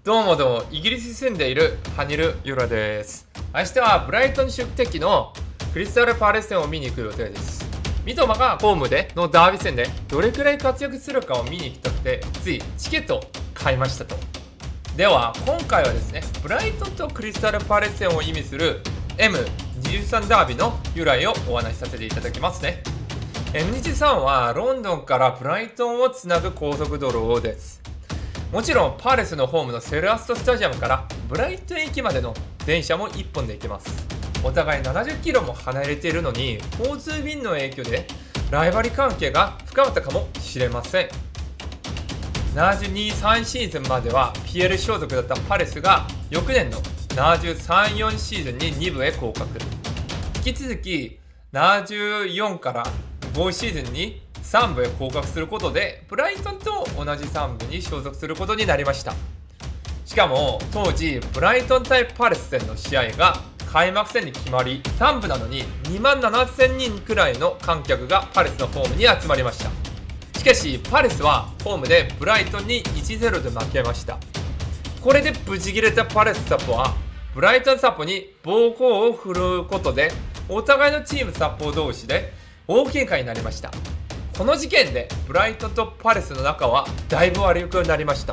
どうもどうも、イギリスに住んでいるハニル・ユラです。明日はブライトン宿敵のクリスタルパレス戦を見に行く予定です。三笘がホームでのダービー戦でどれくらい活躍するかを見に行きたくて、ついチケットを買いましたと。では、今回はですね、ブライトンとクリスタルパレス戦を意味する M23 ダービーの由来をお話しさせていただきますね。M23 はロンドンからブライトンをつなぐ高速道路です。もちろんパレスのホームのセルアストスタジアムからブライトン駅までの電車も1本で行けます。お互い70キロも離れているのに、交通便の影響でライバル関係が深まったかもしれません。72-3シーズンまでは PL 所属だったパレスが翌年の73-4シーズンに2部へ降格。引き続き74から5シーズンに3部へ降格することでブライトンと同じ3部に所属することになりました。しかも当時ブライトン対パレス戦の試合が開幕戦に決まり、3部なのに2万7000人くらいの観客がパレスのホームに集まりました。しかしパレスはホームでブライトンに 1-0 で負けました。これでブチ切れたパレスサポはブライトンサポに暴行を振るうことで、お互いのチームサポ同士で大喧嘩になりました。この事件でブライトンとパレスの仲はだいぶ悪くなりました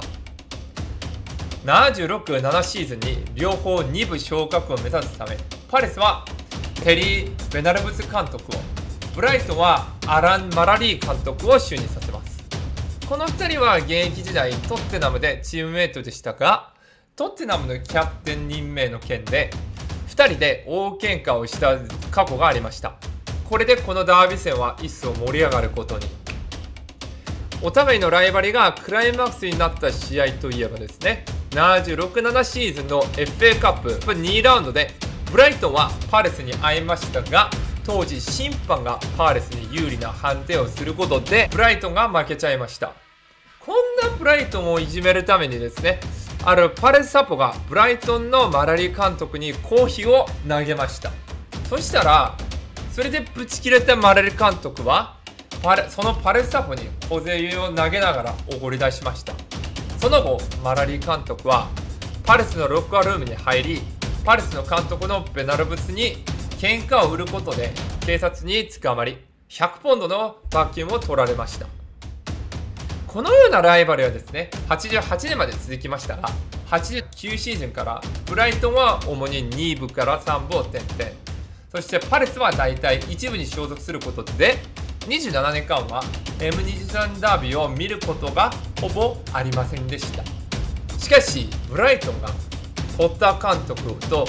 。76-7シーズンに両方2部昇格を目指すため、パレスはテリー・ベナルブス監督を、ブライトンはアラン・マラリー監督を就任させます。この2人は現役時代トッテナムでチームメイトでしたが、トッテナムのキャプテン任命の件で2人で大喧嘩をした過去がありました。これでこのダービー戦は一層盛り上がることに。お互いのライバリがクライマックスになった試合といえばですね、76-7シーズンの FA カップ2ラウンドでブライトンはパレスに会いましたが、当時審判がパレスに有利な判定をすることでブライトンが負けちゃいました。こんなブライトンをいじめるためにですね、あるパレスサポがブライトンのマラリー監督にコーヒーを投げました。そしたらそれでブチ切れたマラリー監督はそのパレスサポに小銭を投げながらおごり出しました。その後マラリー監督はパレスのロッカールームに入り、パレスの監督のベナルブスに喧嘩を売ることで警察に捕まり、100ポンドの罰金を取られました。このようなライバルはですね、88年まで続きましたが、89シーズンからブライトンは主に2部から3部を転々、そしてパレスは大体1部に所属することで、27年間は M23 ダービーを見ることがほぼありませんでした。しかしブライトンがポッター監督と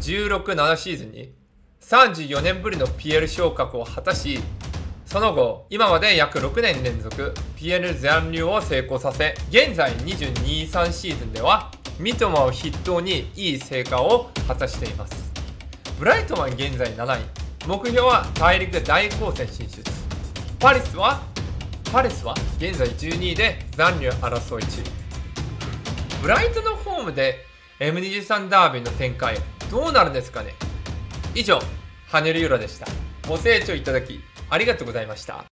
16-7シーズンに34年ぶりの PL 昇格を果たし、その後今まで約6年連続 PL 残留を成功させ、現在22-3シーズンでは三笘を筆頭にいい成果を果たしています。ブライトンは現在7位、目標は大陸大混戦進出。パレスは現在12位で残留争い中。ブライトンのホームで M23 ダービーの展開どうなるんですかね。以上、ハネルユラでした。ご清聴いただきありがとうございました。